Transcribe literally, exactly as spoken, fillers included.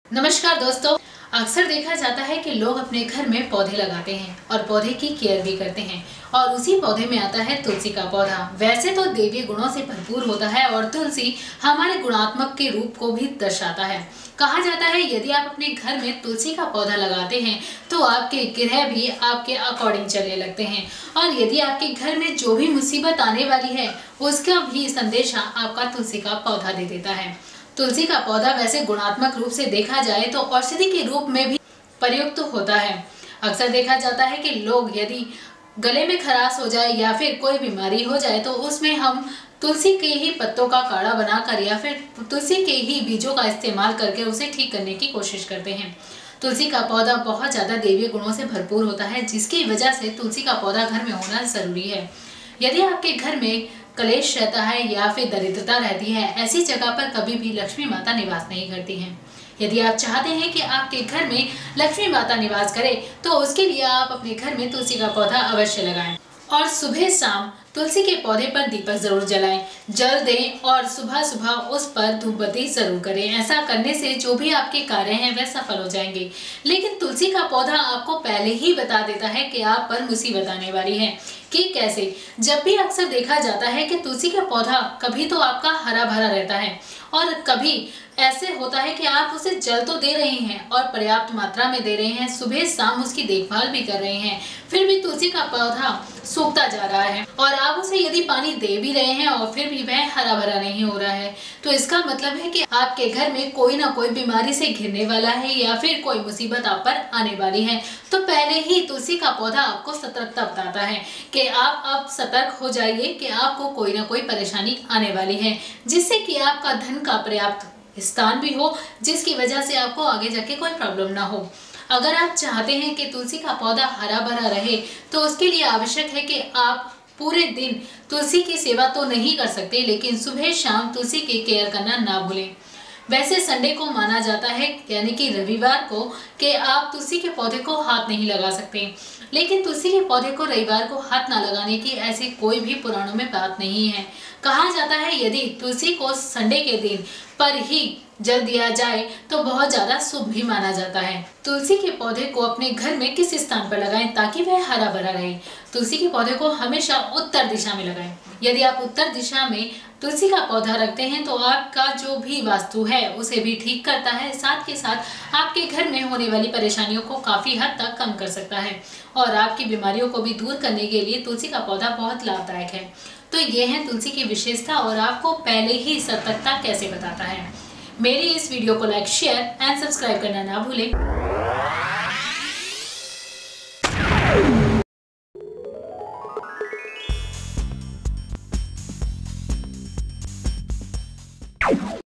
नमस्कार दोस्तों, अक्सर देखा जाता है कि लोग अपने घर में पौधे लगाते हैं और पौधे की केयर भी करते हैं और उसी पौधे में आता है तुलसी का पौधा। वैसे तो देवी गुणों से भरपूर होता है और तुलसी हमारे गुणात्मक के रूप को भी दर्शाता है। कहा जाता है यदि आप अपने घर में तुलसी का पौधा लगाते हैं तो आपके ग्रह भी आपके अकॉर्डिंग चलने लगते हैं और यदि आपके घर में जो भी मुसीबत आने वाली है उसका भी संदेशा आपका तुलसी का पौधा दे देता है। तुलसी का पौधा वैसे गुणात्मक रूप से देखा जाए तो औषधि के रूप में भी प्रयुक्त होता है। अक्सर देखा जाता है कि लोग यदि गले में खराश हो जाए या फिर कोई बीमारी हो जाए तो उसमें हम तुलसी के ही पत्तों का काढ़ा बनाकर या फिर तुलसी के ही बीजों का इस्तेमाल करके उसे ठीक करने की कोशिश करते हैं। तुलसी का पौधा बहुत ज़्यादा दैवीय गुणों से भरपूर होता है, जिसकी वजह से तुलसी का पौधा घर में होना जरूरी है। यदि आपके घर में कलेश रहता है या फिर दरिद्रता रहती है, ऐसी जगह पर कभी भी लक्ष्मी माता निवास नहीं करती हैं। यदि आप चाहते हैं कि आपके घर में लक्ष्मी माता निवास करे तो उसके लिए आप अपने घर में तुलसी का पौधा अवश्य लगाएं और सुबह शाम तुलसी के पौधे पर दीपक जरूर जलाएं, जल दें और सुबह सुबह उस पर धूपबत्ती जरूर करें। ऐसा करने से जो भी आपके कार्य हैं वह सफल हो जाएंगे। लेकिन तुलसी का पौधा आपको पहले ही बता देता है कि आप पर मुसीबत आने वाली है कि कैसे। जब भी अक्सर देखा जाता है कि तुलसी का पौधा कभी तो आपका हरा भरा रहता है और कभी ऐसे होता है कि आप उसे जल तो दे रहे हैं और पर्याप्त मात्रा में दे रहे हैं, सुबह शाम उसकी देखभाल भी कर रहे हैं, फिर भी तुलसी का पौधा सूखता जा रहा है और आप उसे यदि पानी दे भी रहे हैं और फिर भी वह हरा भरा नहीं हो रहा है, तो इसका मतलब है कि आपके घर में कोई ना कोई बीमारी से घिरने वाला है या फिर कोई मुसीबत आप पर आने वाली है। तो पहले ही तुलसी का पौधा आपको सतर्कता बताता है कि आप अब सतर्क हो जाइए कि आपको कोई ना कोई परेशानी आने वाली है, जिससे कि आपका धन का पर्याप्त स्थान भी हो, जिसकी वजह से आपको आगे जाके कोई प्रॉब्लम ना हो। अगर आप चाहते हैं कि तुलसी का पौधा हरा भरा रहे तो उसके लिए आवश्यक है कि आप पूरे दिन तुलसी की सेवा तो नहीं कर सकते, लेकिन सुबह शाम तुलसी की केयर करना ना भूलें। वैसे संडे को माना जाता है, यानी कि रविवार को, कि आप तुलसी के पौधे को हाथ नहीं लगा सकते, लेकिन तुलसी के पौधे को रविवार को हाथ ना लगाने की ऐसी कोई भी पुराणों में बात नहीं है। कहा जाता है यदि तुलसी को संडे के दिन पर ही जल दिया जाए तो बहुत ज्यादा शुभ भी माना जाता है। तुलसी के पौधे को अपने घर में किस स्थान पर लगाएं ताकि वह हरा भरा रहे? तुलसी के पौधे को हमेशा उत्तर दिशा में लगाएं। यदि आप उत्तर दिशा में तुलसी का पौधा रखते हैं तो आपका जो भी वास्तु है उसे भी ठीक करता है, साथ के साथ आपके घर में होने वाली परेशानियों को काफी हद तक कम कर सकता है और आपकी बीमारियों को भी दूर करने के लिए तुलसी का पौधा बहुत लाभदायक है। तो ये है तुलसी की विशेषता और आपको पहले ही सतर्कता कैसे बताता है। मेरी इस वीडियो को लाइक, शेयर एंड सब्सक्राइब करना ना भूलें।